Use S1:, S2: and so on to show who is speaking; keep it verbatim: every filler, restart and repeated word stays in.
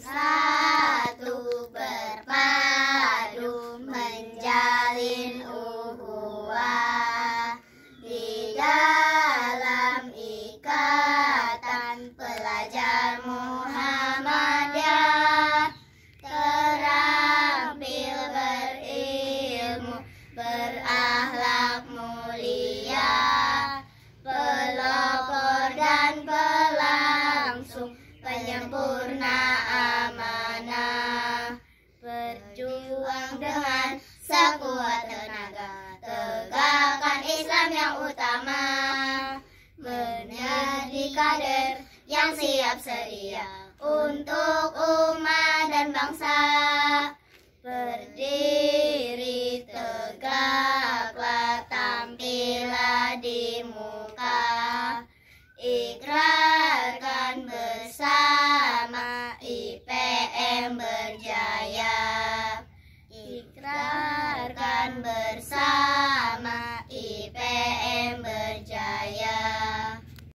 S1: satu berpadu menjalin ukhuwah di dalam ikatan pelajar Muhammadiyah, terampil berilmu, berakhlak mulia, pelopor dan pelangsung, penyempurna amanah, berjuang dengan sekuat tenaga, tegakkan Islam yang utama, menjadi kader yang siap sedia untuk umat dan bangsa. Berdiri tegaklah, tampillah di muka, ikrarkan bersama I P M berjaya.